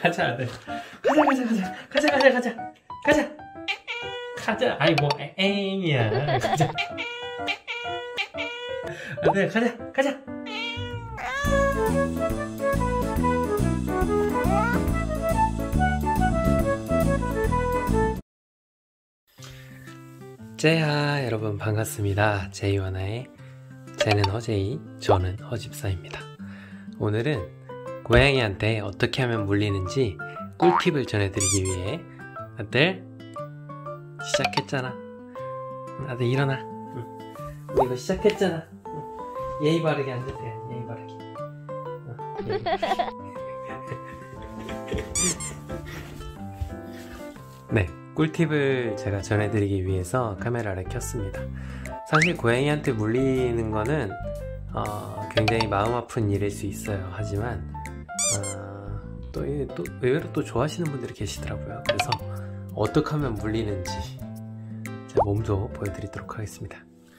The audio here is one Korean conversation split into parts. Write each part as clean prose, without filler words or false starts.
가자 아들. 가자. 아이 뭐 앵이야. 가자. 아들 가자. 제하 여러분 반갑습니다. 제이와나의 쟤는 허제이, 저는 허집사입니다. 오늘은 고양이한테 어떻게 하면 물리는지 꿀팁을 전해드리기 위해 아들 시작했잖아. 아들 일어나. 우리 이거 시작했잖아. 예의 바르게 앉으세요. 예의 바르게. 네, 꿀팁을 제가 전해드리기 위해서 카메라를 켰습니다. 사실 고양이한테 물리는 거는 굉장히 마음 아픈 일일 수 있어요. 하지만 또 의외로 또 좋아하시는 분들이 계시더라고요. 그래서 어떻게 하면 물리는지 제 몸도 보여드리도록 하겠습니다.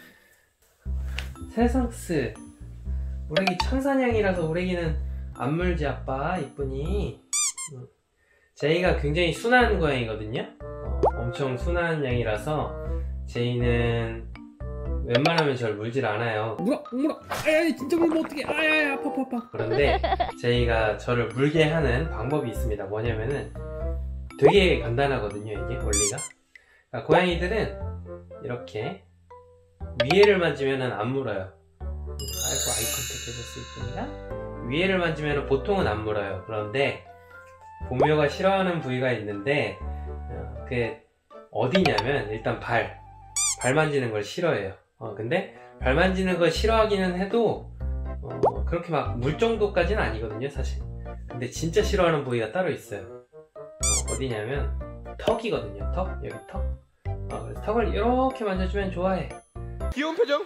세상스, 우레기 천사냥이라서 우레기는 안 물지 아빠 이쁘니. 제이가 굉장히 순한 고양이거든요. 엄청 순한 양이라서 제이는 웬만하면 절 물질 않아요. 물어 아야 진짜 물면 어떡해. 아야 아파. 그런데 제이가 저를 물게 하는 방법이 있습니다. 뭐냐면은 되게 간단하거든요. 이게 원리가. 그러니까 고양이들은 이렇게 위에를 만지면은 안 물어요. 아이고 아이 컨택 해줬어 이쁘니가. 위에를 만지면은 보통은 안 물어요. 그런데 보묘가 싫어하는 부위가 있는데 그게 어디냐면 일단 발 만지는 걸 싫어해요. 근데 발 만지는 걸 싫어하기는 해도 그렇게 막 물 정도까지는 아니거든요 사실. 근데 진짜 싫어하는 부위가 따로 있어요. 어디냐면 턱이거든요. 턱, 여기 턱. 그래서 턱을 이렇게 만져주면 좋아해. 귀여운 표정.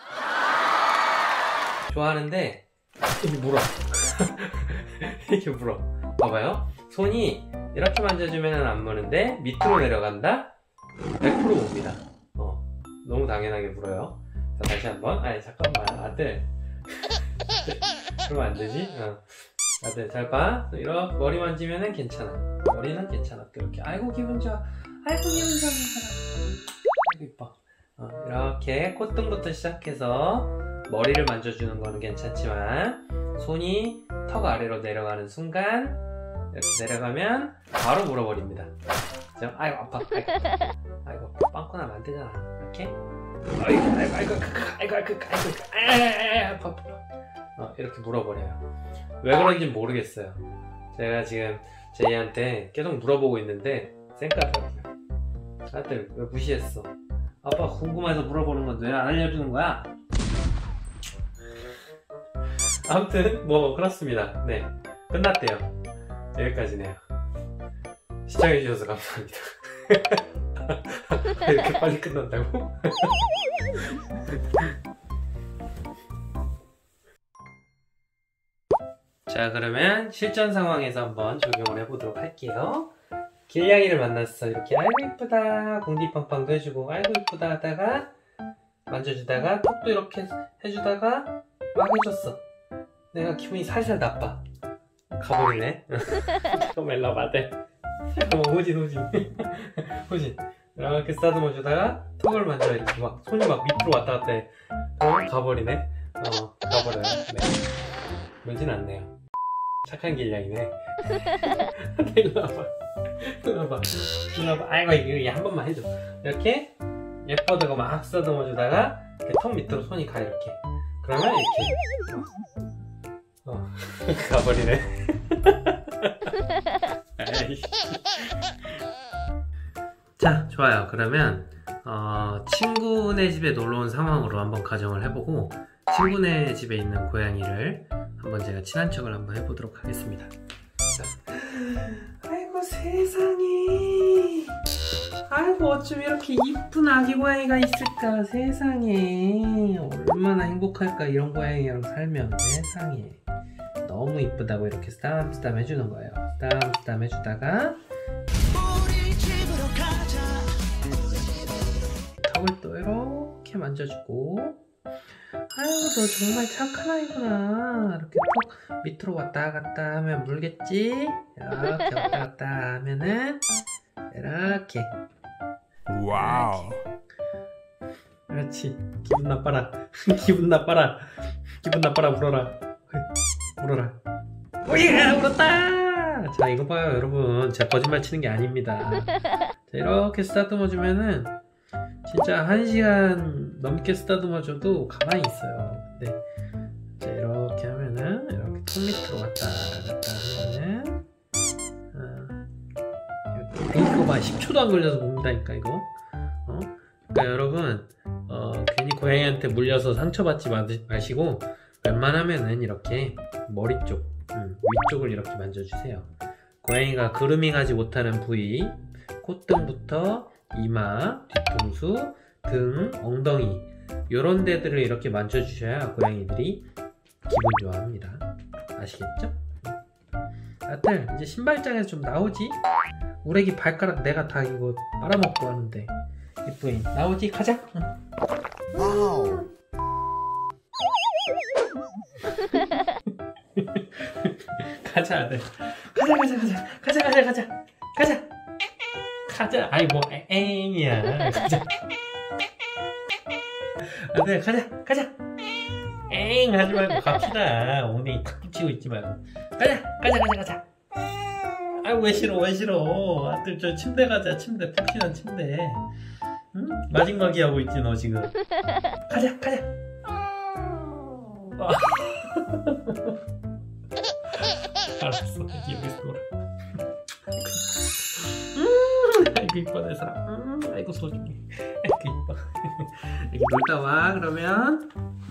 좋아하는데 이렇게 물어. 이렇게 물어. 봐봐요. 손이 이렇게 만져주면 안 무는데 밑으로 내려간다? 100% 옵니다. 너무 당연하게 물어요. 자, 다시 한번. 아니 잠깐만 아들. 그러면 안 되지? 아들 잘 봐. 이렇게 머리 만지면은 괜찮아. 머리는 괜찮아. 이렇게 아이고 기분 좋아. 아이고 기분 좋아. 아이고 이뻐. 이렇게 콧등부터 시작해서 머리를 만져주는 거는 괜찮지만 손이 턱 아래로 내려가는 순간 이렇게 내려가면 바로 물어버립니다. 그죠? 아이고 아파. 아이고 빵꾸 나면 안 되잖아. 이렇게 아파. 이렇게 물어버려요. 왜 그런지 모르겠어요. 제가 지금 제이한테 계속 물어보고 있는데 쌩까더라고요. 아들 왜 무시했어? 아빠 궁금해서 물어보는 건데 왜 안 알려주는 거야? 아무튼 뭐 그렇습니다. 네, 끝났대요. 여기까지네요. 시청해주셔서 감사합니다. 이렇게 빨리 끝난다고? 자, 그러면 실전 상황에서 한번 적용을 해보도록 할게요. 길냥이를 만났어. 이렇게 아이고 이쁘다 공디팡팡도 해주고 아이고 이쁘다 하다가 만져주다가 턱도 이렇게 해주다가 막 해줬어. 내가 기분이 살살 나빠. 가버리네. 잠깐만 일로 와봐. 잠깐만 호진 이렇게 쓰다듬어 주다가 턱을 만져. 이렇게 막 손이 막 밑으로 왔다 갔다 해. 가버리네. 가버려요. 네. 물진 않네요. 착한 길냥이네. 일로 와봐. 아이고 이거 한 번만 해줘. 이렇게 예뻐다가 막 쓰다듬어 주다가 턱 밑으로 손이 가. 이렇게 그러면 이렇게 가버리네. 자, 좋아요. 그러면 친구네 집에 놀러온 상황으로 한번 가정을 해보고 친구네 집에 있는 고양이를 한번 제가 친한 척을 한번 해보도록 하겠습니다. 자. 아이고 세상에, 아이고 어쩜 이렇게 이쁜 아기 고양이가 있을까. 세상에 얼마나 행복할까 이런 고양이랑 살면. 세상에 너무 이쁘다고 이렇게 쓰담쓰담 해주는 거예요. 쓰담쓰담 해주다가 턱을 또 이렇게 만져주고 아유, 너 정말 착한 아이구나. 이렇게 톡 밑으로 왔다 갔다 하면 물겠지? 이렇게 왔다 갔다 하면은 이렇게. 와우. 그렇지. 기분 나빠라. 기분 나빠라. 기분 나빠라. 울어라. 울어라. 오예! 울었다! 자, 이거 봐요, 여러분. 제가 거짓말 치는 게 아닙니다. 자, 이렇게 쓰다듬어주면은 진짜 1시간 넘게 쓰다듬어줘도 가만히 있어요. 근데 자, 이렇게 하면은 이렇게 턱 밑으로 왔다 갔다 하면은 이렇게. 이거 봐, 10초도 안 걸려서 봅니다니까 이거. 그러니까 여러분 괜히 고양이한테 물려서 상처받지 마시고 웬만하면은 이렇게 머리 쪽, 위쪽을 이렇게 만져주세요. 고양이가 그루밍하지 못하는 부위, 콧등부터 이마, 뒤통수, 등, 엉덩이 요런 데들을 이렇게 만져주셔야 고양이들이 기분 좋아합니다. 아시겠죠? 아들, 이제 신발장에서 좀 나오지? 우레기 발가락 내가 다 이거 빨아먹고 하는데 이쁘인 나오지? 가자! 와우. 가자 아들. 가자. 아이고 앵이야. 가자. 아들 가자. 앵 하지 말고 갑시다. 엉덩이 탁 붙이고 있지 말고. 가자. 아이고 왜 싫어. 아들 저 침대 가자. 침대 푹신한 침대. 응? 마지막이 하고 있지 너 지금. 가자. 알았어. 여기서 놀아. 아이고 이뻐 내 사람. 아이고 소중해. 아이고 이뻐. 이렇게 놀다 와 그러면.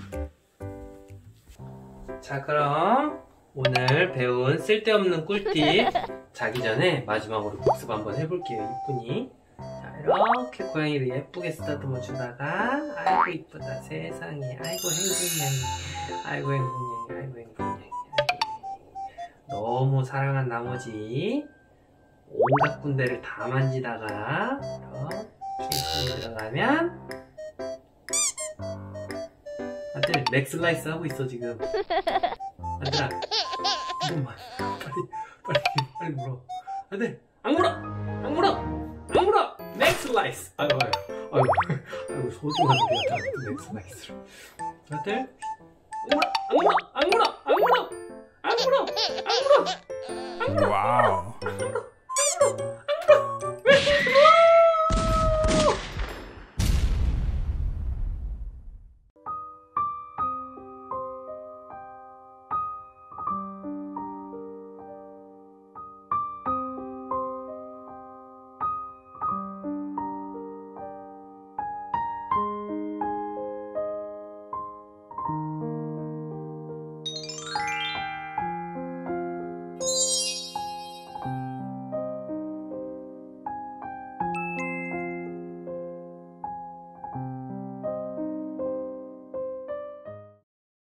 자, 그럼 오늘 배운 쓸데없는 꿀팁 자기 전에 마지막으로 복습 한번 해볼게요. 이쁘니. 자, 이렇게 고양이를 예쁘게 쓰다듬어 주다가 아이고 이쁘다 세상에. 아이고 행복냥이. 너무 사랑한 나머지 온갖 군데를 다 만지다가 이렇게 손이 들어가면 아들 맥슬라이스 하고 있어 지금. 아들아 이것만 빨리 물어. 아들 안 물어 맥슬라이스. 아이고 소중한 우리가 다 맥슬라이스를. 아들 안 물어. 와우.